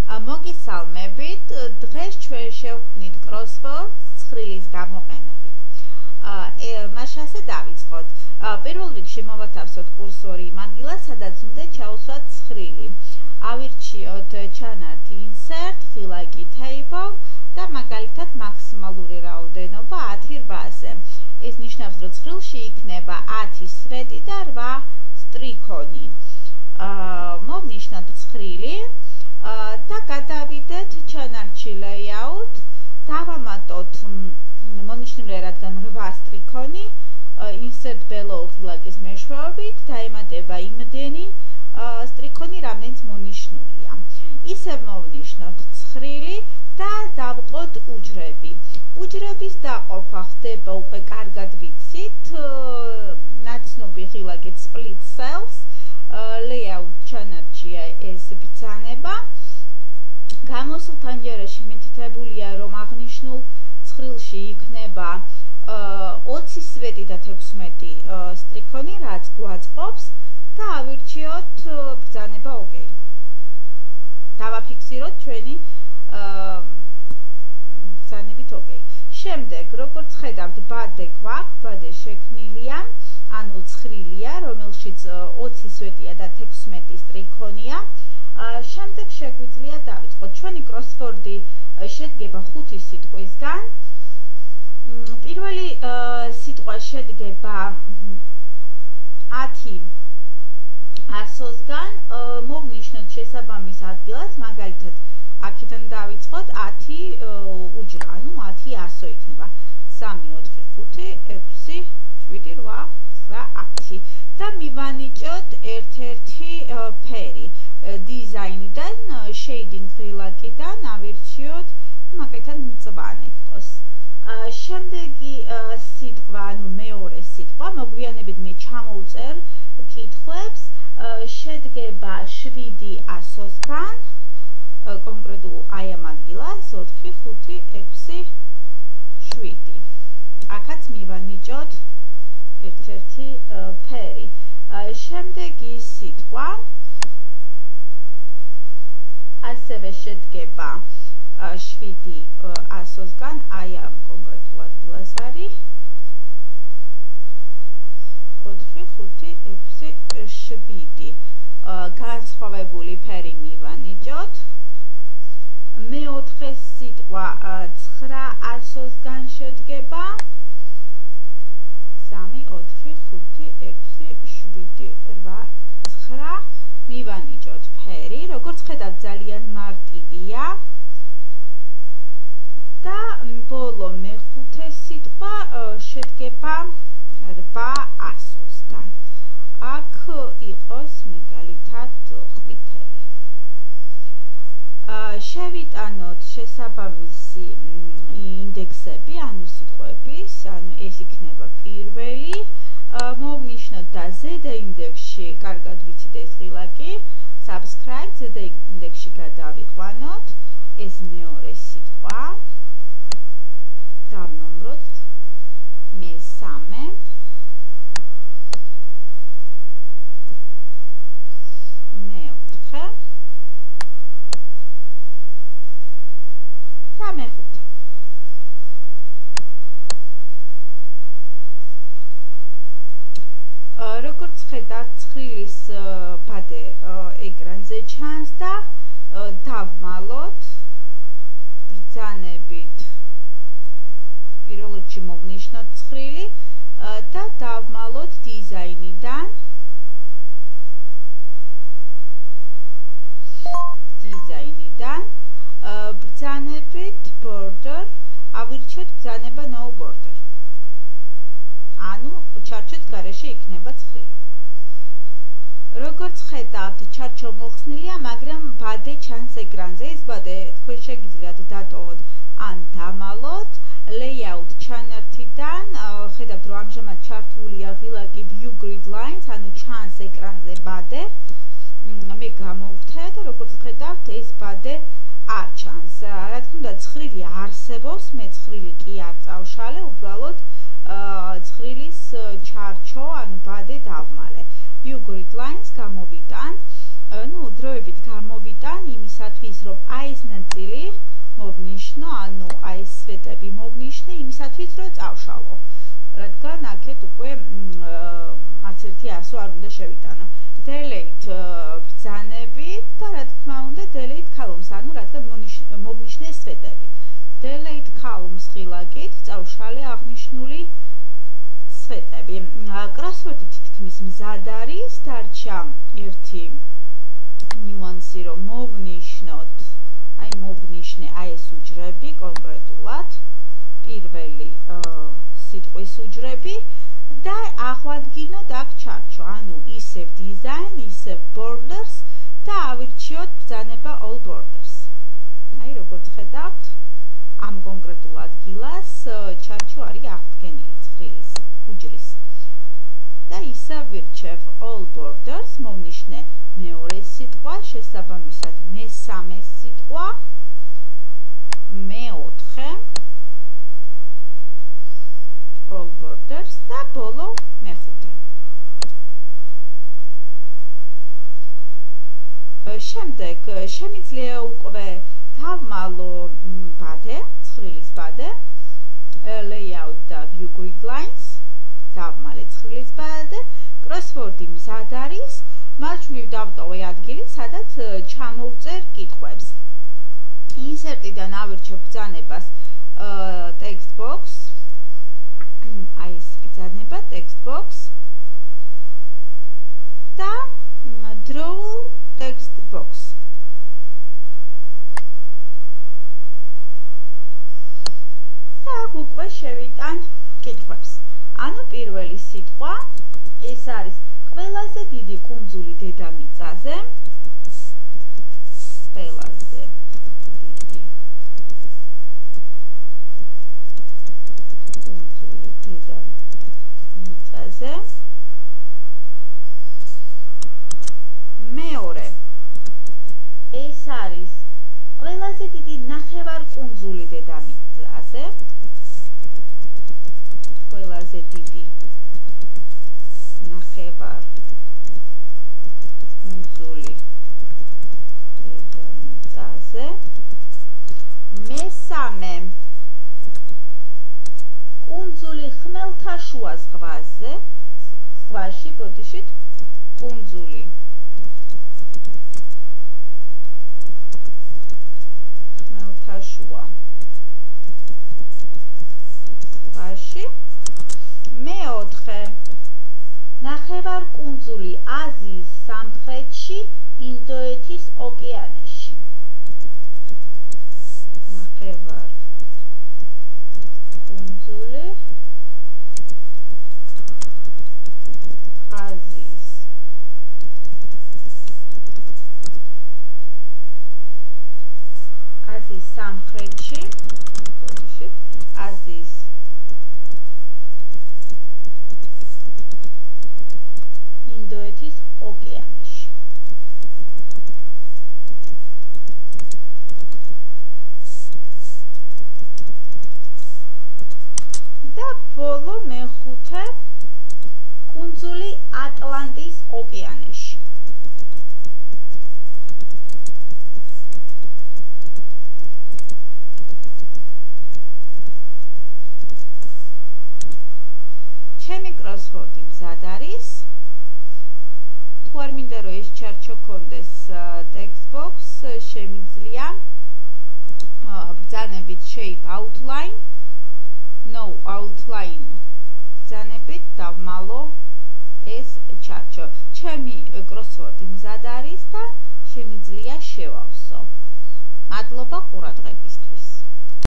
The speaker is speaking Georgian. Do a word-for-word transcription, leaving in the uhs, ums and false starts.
მოგესალმებით. დღეს ჩვენ შევქმნით crosswords ცხრილის გამოყენებით. მაშინ ასე დავიწყოთ. პირველ რიგში მოვათავსოთ კურსორი იმ ადგილას, სადაც უნდა ჩავსვათ ცხრილი. ავირჩიოთ ჩანართი insert, ღილაკი table და მაგალითად მაქსიმალური რაოდენობა ათი რვაზე. ეს ნიშნავს, რომ ცხრილში იქნება ათი სვეტი და რვა სტრიქონი. მოვნიშნოთ ცხრილი და გადავიდეთ ჩანართში layout, დავამატოთ მონიშნული რადგან რვა სტრიქონი, insert below ღილაკის მეშვეობით დაემატება იმდენი სტრიქონი, რამდენიც მონიშნულია. ისევ მოვნიშნოთ ცხრილი და დავყოთ უჯრები. უჯრების დაყოფა ხდება უკვე კარგად ვიცით, ნაცნობი ღილაკით split cells, layout ჩანართშია ეს ბრძანება. გამოსულ თანჯერაში მითითებულია, რომ აღნიშნულ ცხრილში იქნება ოცი სვეტი და თექვსმეტი სტრიქონი, რაც გვაწყობს და ავირჩიოთ ბრძანება OK. დავაფიქსიროთ ჩვენი ბრძანებით OK. შემდეგ, როგორც ხედავთ, ბადე გვაქვს, ბადე შექმნილია, ანუ ცხრილია, რომელშიც ოცი სვეტია და თექვსმეტი სტრიქონია. შემდეგ შეგვიძლია დავიწყოთ. ჩვენი crossword-ი შედგება ხუთი სიტყვისგან. პირველი სიტყვა შედგება ათი ასოსგან. მოვნიშნოთ შესაბამის ადგილას, მაგალითად, აქედან დავიწყოთ ათი უჯრა, ანუ ათი ასო იქნება. სამი, ოთხი, ხუთი, ექვსი, შვიდი, რვა, ცხრა, ათი და მივანიჭოთ ერთ-ერთი ფერი. დიზაინიდან, shading ღილაკიდან ავირჩიოთ, მაგალითად მწვანე იყოს. შემდეგი სიტყვა, ანუ მეორე სიტყვა, მოგვიანებით მე ჩამოვწერ კითხვებს, შედგება შვიდი ასოსგან, კონკრეტულ აი ამ ადგილას ოთხი, ხუთი, ექვსი, შვიდი. აქაც მივანიჭოთ ერთ-ერთი ფერი. შემდეგი სიტყვა ასევე შედგება შვიდი ასოსგან, აი ამ კონკრეტულ ადგილას არის ოთხი, ხუთი, ექვსი, შვიდი. განსხვავებული ფერი მივანიჭოთ. მეოთხე სიტყვა ცხრა ასოსგან შედგება. სამი, ოთხი, ხუთი, ექვსი, შვიდი, რვა, ცხრა. მივანიჭოთ ფერი, როგორც ხედავთ, ძალიან მარტივია. და ბოლო მეხუთე სიტყვა შედგება რვა ასოსგან. აქ იყოს მაგალითად ყვითელი. შევიტანოთ შესაბამისი ინდექსები, ანუ სიტყვების, ანუ ეს იქნება პირველი. მოვნიშნოთ და ზედა ინდექსში, კარგად ვიცით ეს ღილაკი, subscribe, ზედა ინდექსში გადავიყვანოთ, ეს მეორე სიტყვა, დავნომროთ, მესამე, მეოთხე და მეხუთე. როგორც ხედავთ, ცხრილის ბადე ეკრანზე ჩანს და დავმალოთ ბრძანებით. პირველ რიგში მოვნიშნოთ ცხრილი და დავმალოთ დიზაინიდან. დიზაინიდან ბრძანებით border, ავირჩიოთ ბრძანება no border. ანუ ჩარჩოს გარეშე იქნება ცხრილი. როგორც ხედავთ, ჩარჩო მოხსნილია, მაგრამ ბადე ჩანს ეკრანზე. ეს ბადე თქვენ შეგიძლიათ დატოვოთ ან დამალოთ. layout ჩანართიდან ხედავთ, რომ ამჟამად ჩართულია ღილაკი view grid lines, ანუ ჩანს ეკრანზე ბადე. მე გამოვხდე და როგორც ხედავთ, ეს ბადე არ ჩანს. რა თქმა უნდა, ცხრილი არსებობს, მე ცხრილი კი არ წავშალე, უბრალოდ ცხრილის ჩარჩო, ანუ ბადე დავმალე. view grid lines გამოვიტან, ну, დროებით გამოვიტან იმისათვის თვის, რომ აი ეს ნაწილი მოვნიშნო, ანუ აი ეს სვეტები მოვნიშნე იმისათვის, რომ წავშალო. რადგან აქეთ უკვე არც ერთი ასო არ უნდა შევიტანო. delete ბრძანებით და რა თქმა უნდა delete columns, ანუ რადგან მოვნიშნე სვეტები. delete columns ხილაკით წავშალე აღნიშნული სვეტები. კროსვორდი თითქმის მზად არის, დარჩა ერთი ნიუანსი, რომ მოვნიშნოთ, აი მოვნიშნე აი ეს უჯრები კონკრეტულად, პირველი სიტყვის უჯრები და აღვადგინოთ აქ ჩარჩო, ანუ ისევ design, ისევ borders და ავირჩიოთ ბრძანება all borders. აი როგორც ხედავთ, ამ კონკრეტულ ადგილას ჩარჩო არის აღდგენილი ცხრილის უჯრის. და ისევ ვირჩევ all borders, მოვნიშნე მეორე სიტყვა, შესაბამისად მესამე სიტყვა, მეოთხე all borders და ბოლო მეხუთე. შემდეგ შემიძლია უკვე დავმალო ბადე, ცხრილის ბადე, layout და view grid lines, დავმალე ცხრილის ბადე, კროსვორდი მზად არის, მარჯვნივ დავტოვე ადგილი, სადაც ჩამოვწერ კითხვებს. Insert-დან ავირჩევ ბრძანებას text box, აი ეს ბრძანება text box და draw text box. და აქ უკვე შევიტან კითხვებს. ანუ პირველი სიტყვა ეს არის ყველაზე დიდი კუნძული დედამიწაზე. ყველაზე დიდი კუნძული დედამიწაზე. მეორე ეს არის ყველაზე დიდი ნახევარკუნძული დედამიწაზე. ყველაზე დიდი ნახევარკუნძული დედამიწაზე. მესამე კუნძული ხმელთაშუა ზღვაზე, ზღვაში, ბოდიშით, კუნძული ხმელთაშუა ზღვაში. მეოთხე ნახევარკუნძული აზიის სამხრეთში, ინდოეთის ოკეანეში. ნახევარკუნძული აზიის აზიის სამხრეთში, ბოდიშით, აზიის ინდოეთის ოკეანეში. და ბოლო მეხუთე კუნძული ატლანტის ოკეანეში. ჩემი კროსვორდი მზად არის. თუ არ მინდა რომ ეს ჩარჩო კონდეს text box, შემიძლია ბრძანებით shape outline, no outline ბრძანებით დავმალო ეს ჩარჩო. ჩემი კროსვორდი მზად არის და შემიძლია შევავსო. მადლობა ყურადღებისთვის.